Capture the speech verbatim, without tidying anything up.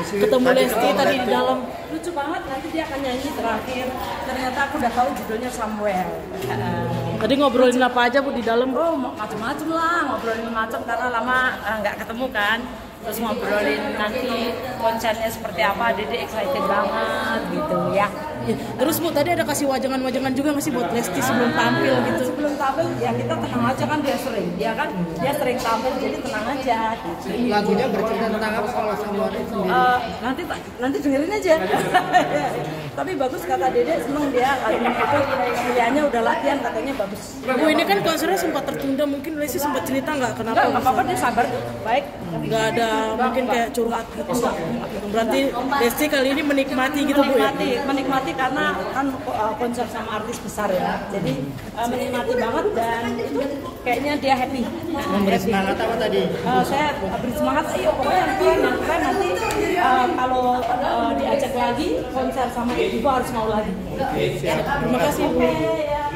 ketemu Lesti tadi di dalam. Lucu banget, nanti dia akan nyanyi terakhir. Ternyata aku udah tahu judulnya Samuel. Tadi ngobrolin apa aja Bu di dalam? Oh, macam-macam lah, ngobrolin macam karena lama nggak uh, ketemu kan. Terus ngobrolin nanti konsernya seperti apa, Dede excited banget gitu ya. Terus Bu, tadi ada kasih wajangan-wajangan juga nggak sih buat Lesti sebelum tampil gitu? Sebelum tampil ya kita tenang aja kan, dia sering, dia kan dia sering tampil jadi tenang aja. Gitu. Lagunya bercerita tentang apa kalau Samuel itu sendiri? Uh, nanti nanti dengerin aja. Tapi bagus kata Dede, seneng dia lagu itu pilihannya udah latihan katanya bagus. Bu, ini kan konsernya sempat tertunda, mungkin Lesti sempat cerita nggak kenapa? Nggak apa-apa, dia sabar, baik. Nggak ada mungkin kayak curhat gitu. Berarti Lesti kali ini menikmati gitu Bu ya? Menikmati, menikmati karena kan uh, konser sama artis besar ya. Jadi uh, menikmati banget dan itu kayaknya dia happy. Memberi semangat apa tadi? Uh, saya beri semangat, ayo pokoknya yang keren, yang keren nanti uh, kalau uh, diajak lagi konser sama Ibu harus mau lagi. Terima kasih Bu.